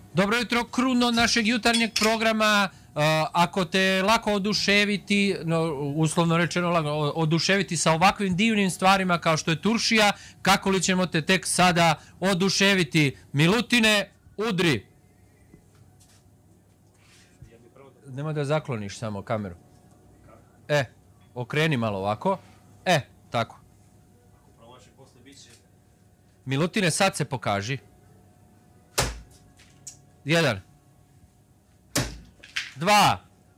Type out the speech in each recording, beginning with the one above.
Dobro jutro, kruno našeg jutarnjeg programa. Ako te lako oduševiti, uslovno rečeno oduševiti sa ovakvim divnim stvarima kao što je Turšija, kako li ćemo te tek sada oduševiti? Milutine, udri. Nemoj da zakloniš samo kameru. Okreni malo ovako. Tako. Milutine, sad se pokaži. 1 2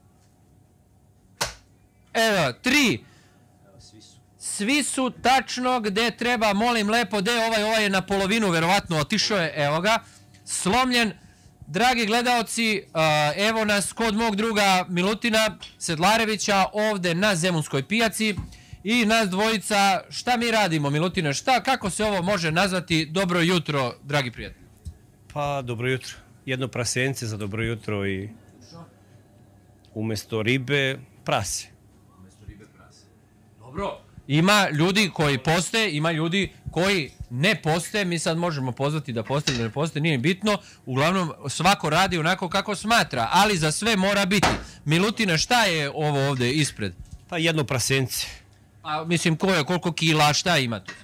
evo 3. Svi su tačno gde treba, molim lepo, ovaj je na polovinu verovatno otišao je, evo ga, slomljen. Dragi gledaoci, evo nas kod mog druga Milutina Sedlarevića ovde na Zemunskoj pijaci i nas dvojica. Šta mi radimo, Milutine? Kako se ovo može nazvati? Dobro jutro, dragi prijatelji. Pa, dobro jutro. Jedno prasence za dobro jutro i umesto ribe, prase. Umesto ribe, prase. Dobro. Ima ljudi koji poste, ima ljudi koji ne poste. Mi sad možemo pozvati da poste ili da ne poste, nije bitno. Uglavnom, svako radi onako kako smatra, ali za sve mora biti. Milutine, šta je ovo ovde ispred? Pa, jedno prasence. A mislim, koliko kila, šta ima tu?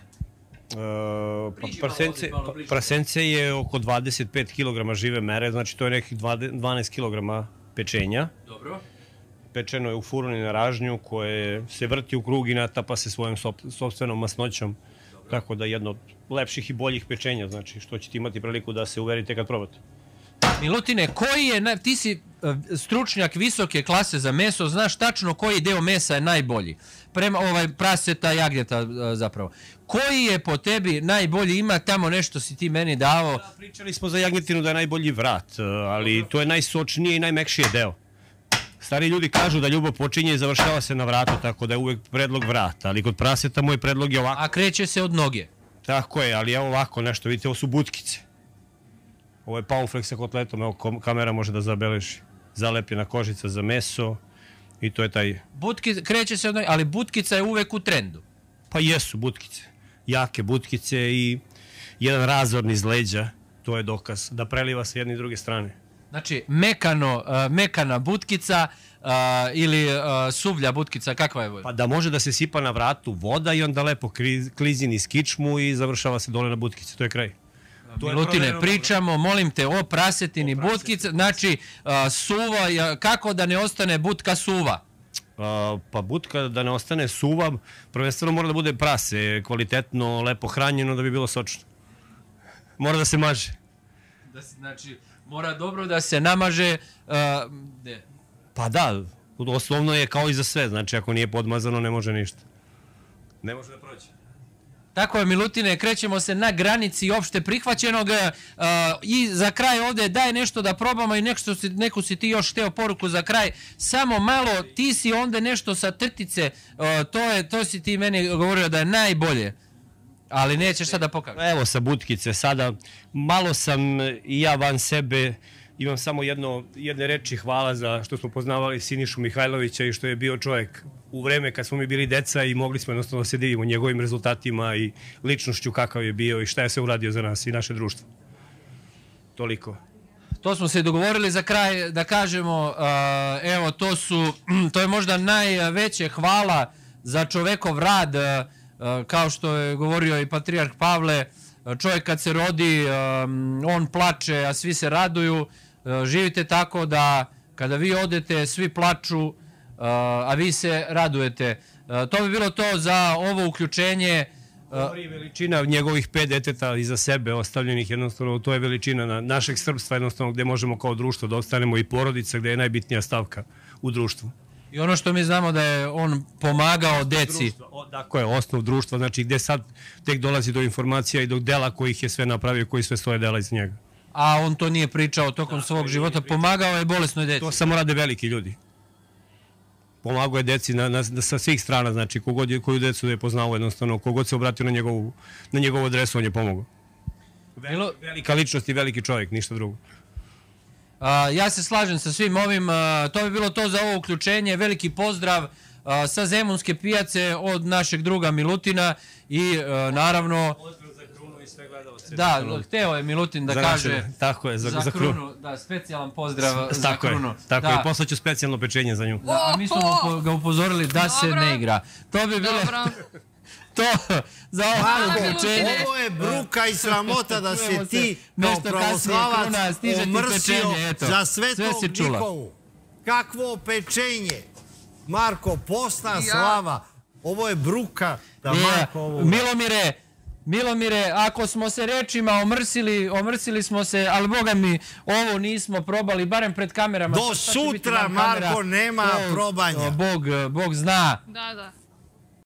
Prasence je oko 25 kg žive mere, znači to je nekih 12 kg pečenja. Dobro. Pečeno je u furuni na ražnju koje se vrti u krug i natapa se svojom sopstvenom masnoćom. Tako da jedno od lepših i boljih pečenja, znači što ćete imati priliku da se uverite kad probate. Milutine, ti si stručnjak visoke klase za meso, znaš tačno koji deo mesa je najbolji? Prema praseta, jagnjeta zapravo. Koji je po tebi najbolji? Ima tamo nešto si ti meni dao? Pričali smo za jagnjetinu da je najbolji vrat, ali to je najsočnije i najmekšije deo. Stari ljudi kažu da ljubav počinje i završava se na vratu, tako da je uvek predlog vrat, ali kod praseta moj predlog je ovako. A kreće se od noge? Tako je, ali evo ovako nešto, vidite, ovo su butkice. Ovo je Poundflex sa kotletom, evo kamera može da zabeleži. Zalepljena kožica za meso i to je taj... Kreće se od noge, ali butkica je uvek u trendu. Pa jesu butkice, jake butkice i jedan razor niz leđa, to je dokaz da preliva sa jedne i druge strane. Znači, mekana butkica ili suvlja butkica, kakva je voda? Pa da može da se sipa na vratu voda i onda lepo klizi niz kičmu i završava se dole na butkice, to je kraj. Milutine, pričamo, molim te, o prasetini butkica, znači suva, kako da ne ostane butka suva? Pa butka da ne ostane suva, prvenstveno mora da bude prase, kvalitetno, lepo hranjeno da bi bilo sočno. Mora da se maže. Znači, mora dobro da se namaže. Pa da, osnovno je kao i za sve, znači ako nije podmazano ne može ništa. Ne može da prođe. Tako je, Milutine, krećemo se na granici opšte prihvaćenog i za kraj ovde daj nešto da probamo i neku si ti još hteo poruku za kraj. Samo malo, ti si onda nešto sa trtice, to si ti meni govorio da je najbolje. Ali nećeš sad da pokažeš. Evo sa butkice sada, malo sam i ja van sebe, imam samo jedne reči hvala za što smo poznavali Sinišu Mihajlovića i što je bio čovjek u vreme kad smo mi bili deca i mogli smo jednostavno se divimo njegovim rezultatima i ličnošću kakav je bio i šta je sve uradio za nas i naše društvo. Toliko. To smo se dogovorili za kraj da kažemo, evo to je možda najveće hvala za čovekov rad. Kao što je govorio i patrijarh Pavle, čovjek kad se rodi, on plače, a svi se raduju. Živite tako da kada vi odete, svi plaču, a vi se radujete. To bi bilo to za ovo uključenje. Govori veličina njegovih 5 deteta iza sebe ostavljenih, jednostavno to je veličina našeg srpstva, jednostavno gde možemo kao društvo da ostanemo i porodica gde je najbitnija stavka u društvu. I ono što mi znamo da je on pomagao deci. Tako je, osnov društva, znači gde sad tek dolazi do informacija i do dela kojih je sve napravio, koji sve stoje dela iz njega. A on to nije pričao tokom svog života, pomagao je bolesnoj deci. To samo rade veliki ljudi. Pomagao je deci sa svih strana, znači koju decu da je poznao jednostavno, kogod se obratio na njegovu adresu, on je pomogao. Velika ličnost i veliki čovjek, ništa drugo. Ja se slažem sa svim ovim, to bi bilo to za ovo uključenje, veliki pozdrav sa Zemunske pijace od našeg druga Milutina i naravno... Pozdrav za Krunu i sve Da, hteo je Milutin da kaže... Tako je, za krunu. Da, specijalan pozdrav za krunu. Tako je, poslaću specijalno pečenje za nju. A mi smo ga upozorili da se ne igra. To bi bilo... To, za ovo pečenje... Ovo je bruka i sramota da se ti kao pravoslavac omrsio za Svetog Nikolu. Kakvo pečenje? Marko, posna slava. Ovo je bruka da Marko ovo... Milomire, ako smo se rečima omrsili smo se, ali boga mi, ovo nismo probali, barem pred kamerama. Do sutra, Marko, nema probanja. Bog zna. Da.